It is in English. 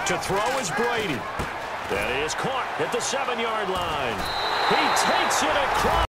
To throw is Brady. That is caught at the 7-yard line. He takes it across.